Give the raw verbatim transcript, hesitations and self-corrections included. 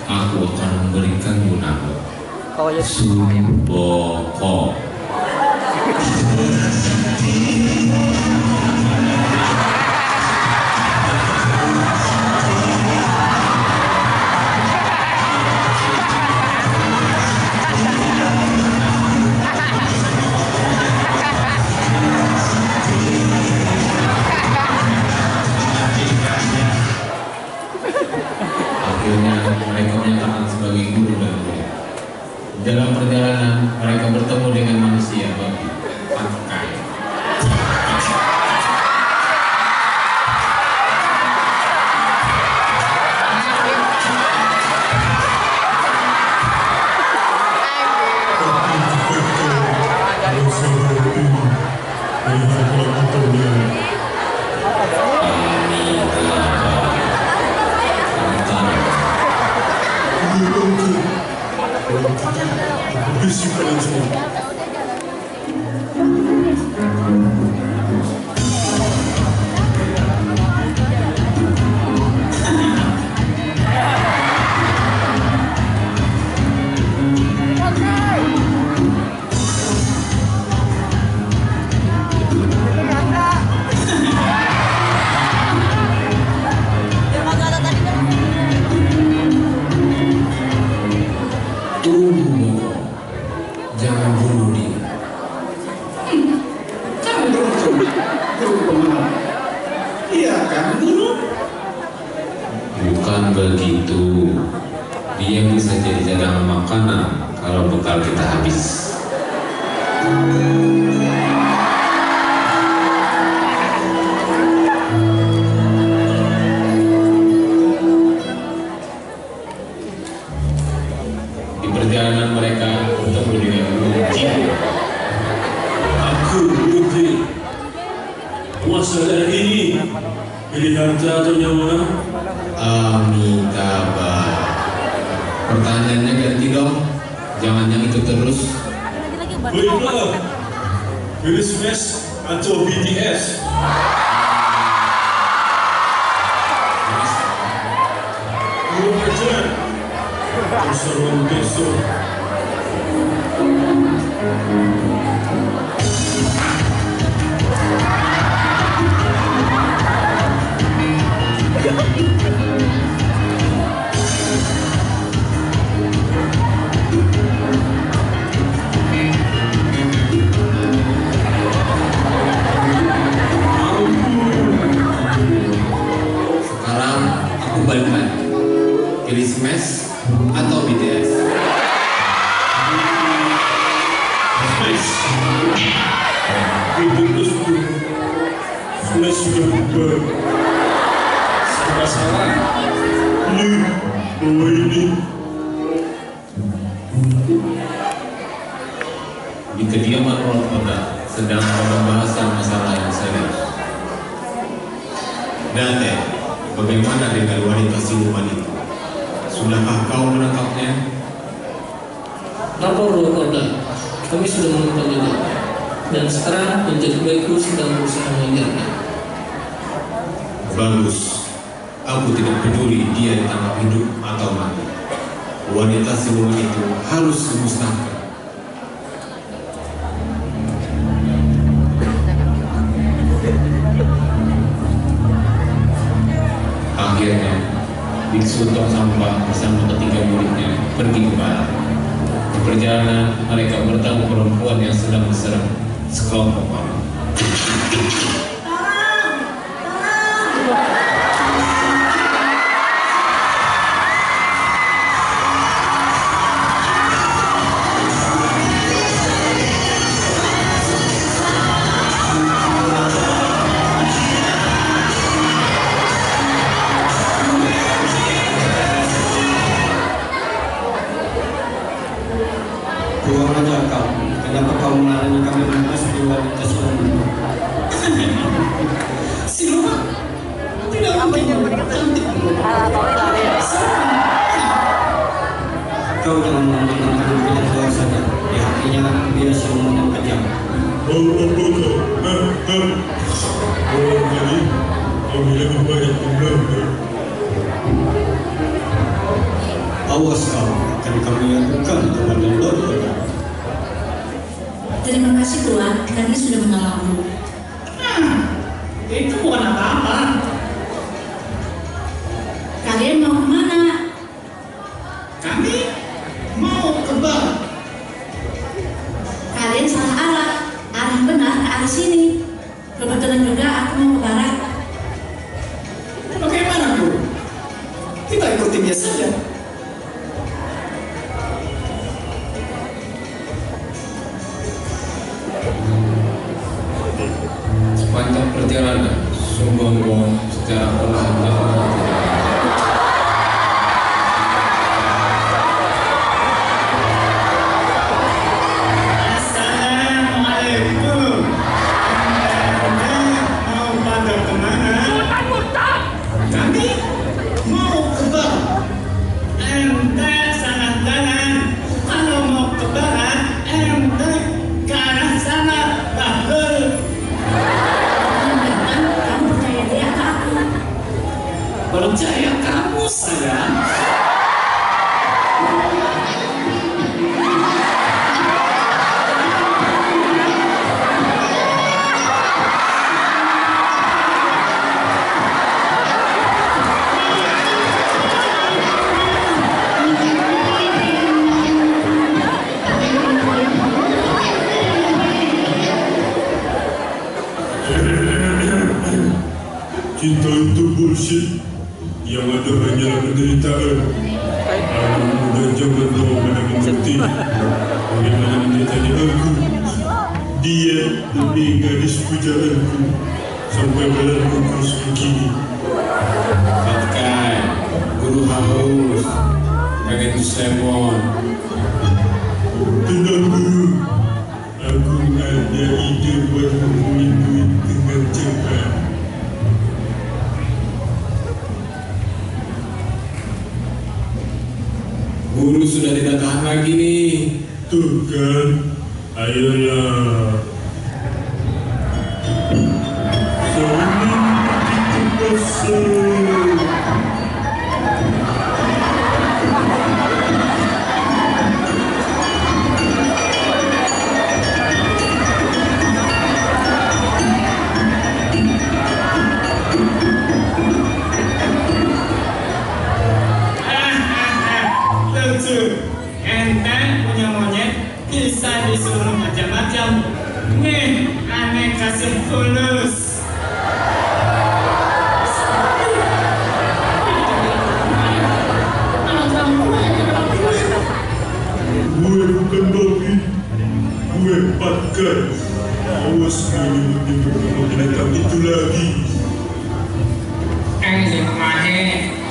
aku akan memberikanmu nama Oh ya. Suboko. Akhirnya mereka menyatakan sebagai guru dan murid. Dalam perjalanan mereka bertemu dengan manusia babi pakai. Jangan bunuh dia. Jangan bunuh guru pemaaf. Dia akan bunuh. Bukan begitu. Dia bisa jadi cadangan makanan kalau bekal kita habis. Di perjalanan mereka bertemu dengan Gunung Jin. Aku Bukti. Masalah ini pilih harta atau nyawa? Amitabha. Pertanyaannya ganti dong. Jangan yang itu terus. Baiklah, pilih Smash atau B T S? Guru ajar perseruan besok. Sekarang aku balik lagi. Pilih Smash atau B T S? Smash. Putusku. Smash sudah bubar. Serba salah. Ini, bawa ini. Di kediaman Lord Oda sedang pembahasan masalah yang serius. Dante, bagaimana dengan wanita siluman itu? Sudahkah kau menangkapnya? Lapor Lord Oda, kami sudah menemukannya dan sekarang penjaga baikku sedang berusaha mengejarnya. Bagus. Aku tidak peduli dia ditangkap hidup atau mati. Wanita siluman itu harus dimusnahkan. Akhirnya, Biksu Tong Sampah bersama ketiga muridnya pergi ke barat. Di perjalanan, mereka bertemu perempuan yang sedang diserang sekelompok orang. Buang aja kau. Kenapa kau melarang kami menemui wanita siluman? berterima kasih Tuhan karena sudah menolongku. Nah, itu bukan apa-apa. Kalian mau kemana? Kami mau ke barat. Kalian salah arah. Arah benar ke arah sini. Kebetulan juga aku mau ke barat. Bagaimana, Guru? Kita ikuti dia saja. Sepanjang perjalanan, Sumbangbong secara perlahan-lahan Assalamualaikum. Anda mau pada kemana? Kami mau ke barat. Anda salah jalan. Kalau mau ke barat, Anda ke arah sana. Bagus. Kamu percaya dia ke aku? Percaya kamu, sayang. Cinta itu bullshit. Yang ada hanyalah penderitaan. Anak muda jangan tahu mana mengerti. Bagaimana menderitanya aku. Dia lebih gadis pujaanku. Sampai badan kukus begini. Fatkai, guru haus, pengen disemon. Tenang guru. Aku ada ide buat mengumpulkan duit dengan cepat. Guru sudah tidak tahan lagi nih. Tuh kan, ayolah. Saling begitu besar. Lucu. Ente punya monyet bisa disuruh macam-macam. Nih, aneh kasih fulus. Gue bukan babi. Gue Fatkai. Awas menyebut-nyebut nama binatang itu lagi. Eh, si Mamaje,